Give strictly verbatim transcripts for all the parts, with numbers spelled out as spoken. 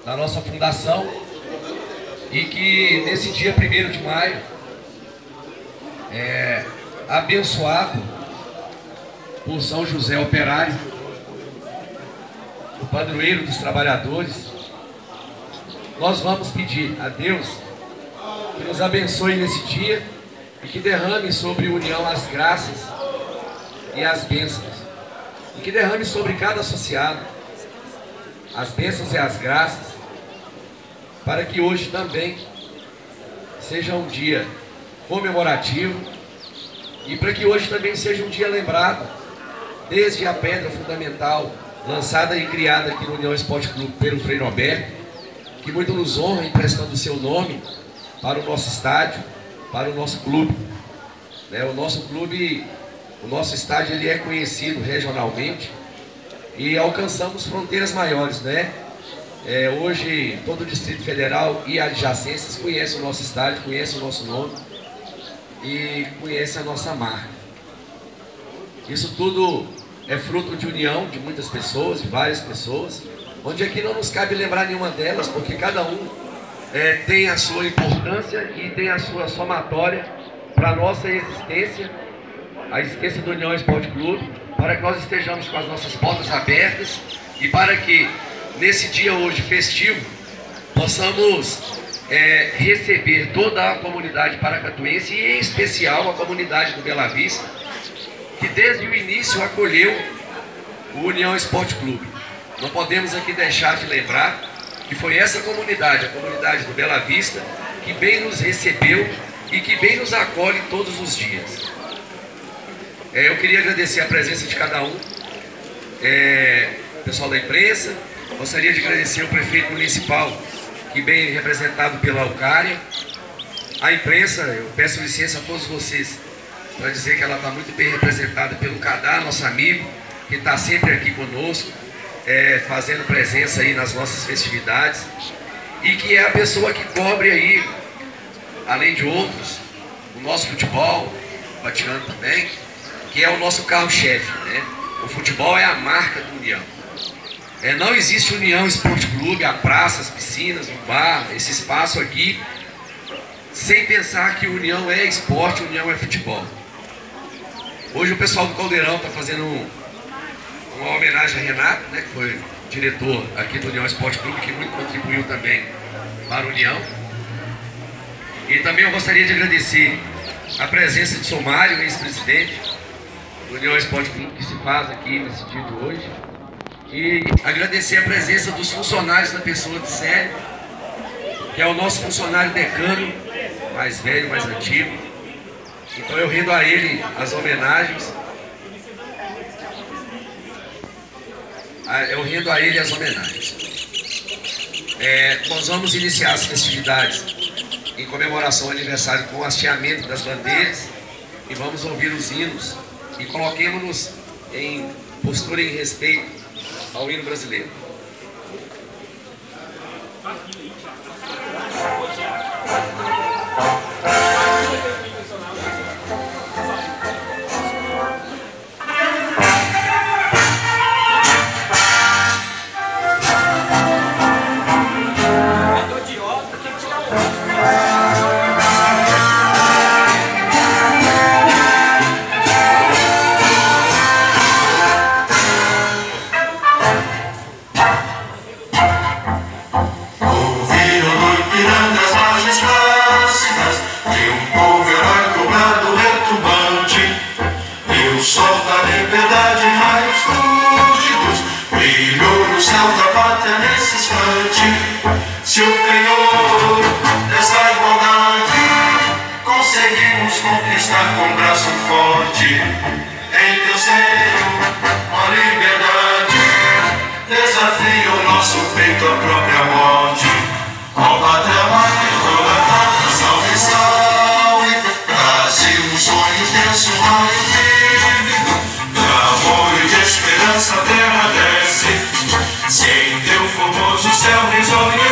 da nossa fundação, e que nesse dia primeiro de maio, é, abençoado por São José Operário, o padroeiro dos trabalhadores, nós vamos pedir a Deus que nos abençoe nesse dia e que derrame sobre a União as graças e as bênçãos, e que derrame sobre cada associado as bênçãos e as graças, para que hoje também seja um dia comemorativo e para que hoje também seja um dia lembrado desde a pedra fundamental lançada e criada aqui no União Esporte Clube pelo Frei Roberto, que muito nos honra emprestando o seu nome para o nosso estádio, para o nosso clube. Né? O nosso clube, o nosso estádio, ele é conhecido regionalmente e alcançamos fronteiras maiores, né? É, hoje todo o Distrito Federal e adjacências conhecem o nosso estádio, conhecem o nosso nome e conhecem a nossa marca. Isso tudo é fruto de união de muitas pessoas, de várias pessoas, onde aqui não nos cabe lembrar nenhuma delas, porque cada um é, tem a sua importância e tem a sua somatória para a nossa existência, a existência do União Esporte Clube, para que nós estejamos com as nossas portas abertas e para que nesse dia hoje festivo possamos é, receber toda a comunidade paracatuense e em especial a comunidade do Bela Vista, que desde o início acolheu o União Esporte Clube. Não podemos aqui deixar de lembrar que foi essa comunidade, a comunidade do Bela Vista, que bem nos recebeu e que bem nos acolhe todos os dias. É, eu queria agradecer a presença de cada um, é, pessoal da imprensa. Gostaria de agradecer o prefeito municipal, que bem representado pela Alcária. A imprensa, eu peço licença a todos vocês para dizer que ela está muito bem representada pelo Cadá, nosso amigo, que está sempre aqui conosco, é, fazendo presença aí nas nossas festividades, e que é a pessoa que cobre aí, além de outros, o nosso futebol, o Vaticano também, que é o nosso carro-chefe, né? O futebol é a marca do União. É, não existe União Esporte Clube, a praça, as piscinas, o bar, esse espaço aqui, sem pensar que União é esporte, União é futebol. Hoje o pessoal do Caldeirão está fazendo um, uma homenagem a Renato, né, que foi diretor aqui do União Esporte Clube, que muito contribuiu também para a União. E também eu gostaria de agradecer a presença de Somário, ex-presidente do União Esporte Clube, que se faz aqui nesse dia de hoje. E agradecer a presença dos funcionários da pessoa de Célio, que é o nosso funcionário decano, mais velho, mais antigo. Então eu rendo a ele as homenagens. Eu rendo a ele as homenagens. É, nós vamos iniciar as festividades em comemoração ao aniversário com o hasteamento das bandeiras e vamos ouvir os hinos e coloquemos-nos em postura em respeito ao hino brasileiro. Se o penhor dessa igualdade conseguimos conquistar com braço forte, em teu seio a liberdade desafia o nosso peito à própria morte. Ó pátria mãe, idolatrada, salve, salve, Brasil, um sonho denso, um raio vívido, de amor e de esperança a terra desce, se em teu formoso céu risonho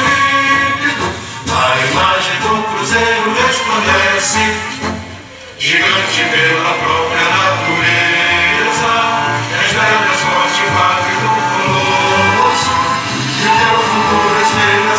a imagem do cruzeiro resplandece, gigante pela própria natureza, és velhas forte pátria do colosso, e teu futuro espelho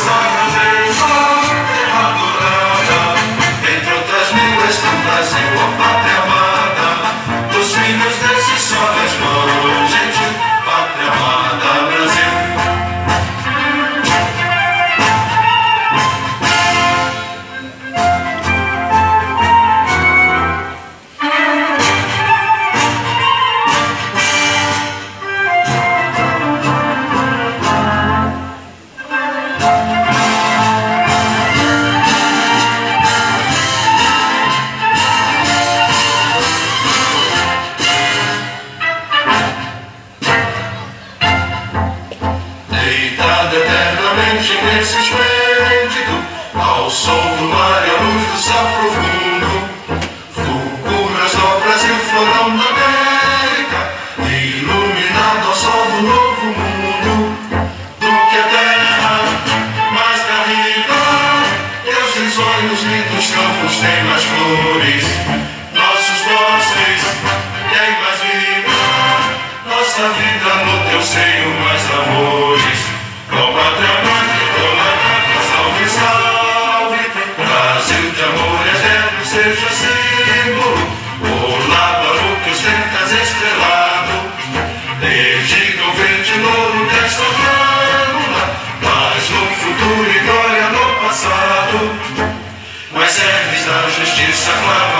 sertanejo imenso esplêndido, ao som do mar e à luz do céu profundo, fulguras do Brasil, florão da América, iluminado ao sol do novo mundo, do que a terra mais garrida, Deus tem sonhos lindos, campos tem mais flores, nossos bosques tem mais vida, nossa vida no teu seio mais amores. Ó pátria mãe, salve, salve, Brasil de amor eterno seja símbolo, olá para o que ostentas estrelado, dedica o verde louro desta flâmula, paz no futuro e glória no passado, mas serves da justiça clara.